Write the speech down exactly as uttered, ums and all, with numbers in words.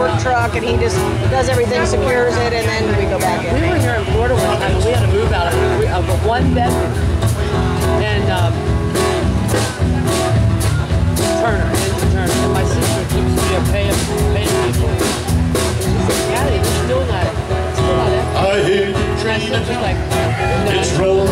work truck, and he just does everything, secures it, and then we go back in. We were here in Florida one time, and we had to move out of a one bedroom, and um, Turner, into Turner, and my sister took me to pay paying people. She said, "Daddy, we're still not, still not empty." I hear the And I train said, just like, no. it's rolling